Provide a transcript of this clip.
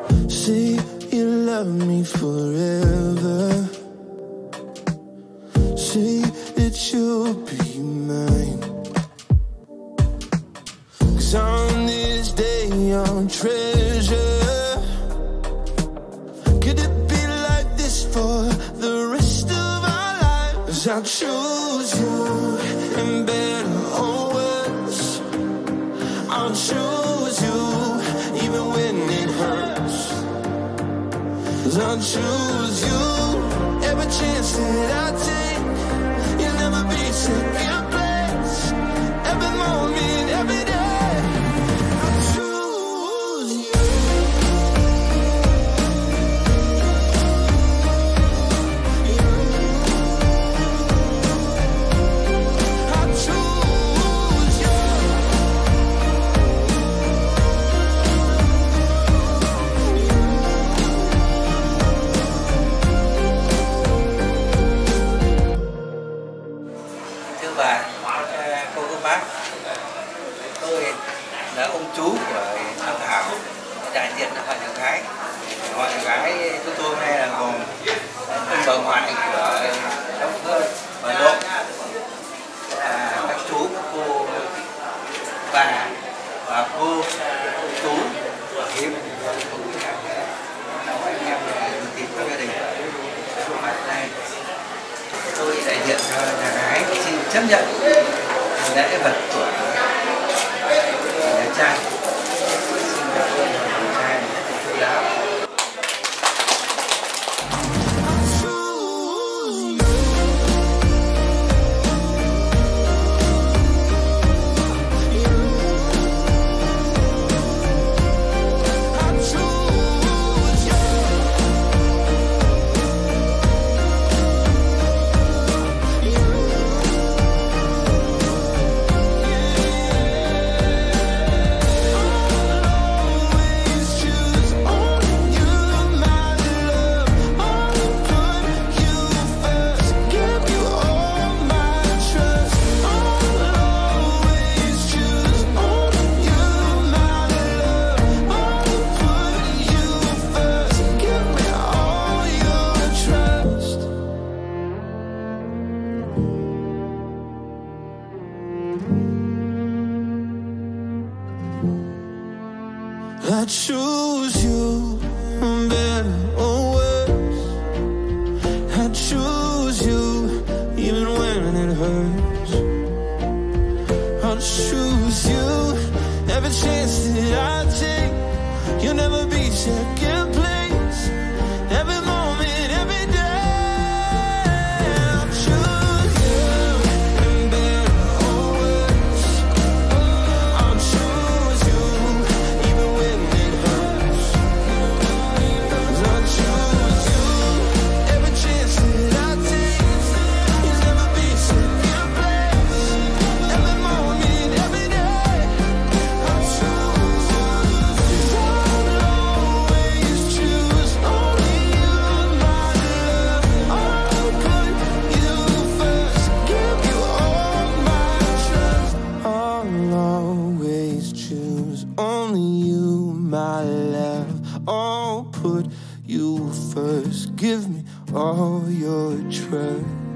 Say you love me forever. Say that you'll be mine. 'Cause on this day I'll treasure. Could it be like this for the rest of our lives? I'll choose you in better or worse. I'll choose you even when it hurts. 'Cause I'll choose you every chance that I take. You'll never be second place. Every moment, every day, I'll choose you. I'll choose you. Thưa bà, cô bác, tôi là ông chú của Tham Thảo, đại diện là họ nhà gái. Họ nhà gái chúng tôi hay là gồm ông bà ngoại của ông Thơ, bà Độ, các chú, các cô, bà và cô, chú, Hiệp, anh em tìm các gia đình. Mặt này tôi đại diện cho nhà gái xin chấp nhận lễ vật của nhà trai. Xin cảm ơn nhà trai rất là chú đáo. I choose you, better or worse. I choose you, even when it hurts. I'll choose you, every chance that I take. You'll never be second place. Every moment, every day, I'll choose you, and better or worse. I'll choose you, even when it hurts. 'Cause I'll choose you, every chance that I take. You'll never be second place. Every moment, every day, I'll choose you. 'Cause I'll always choose only you, my love. I'll put you first, give you all my trust. I'll always choose only you, my love. I'll put you first, give me all your trust.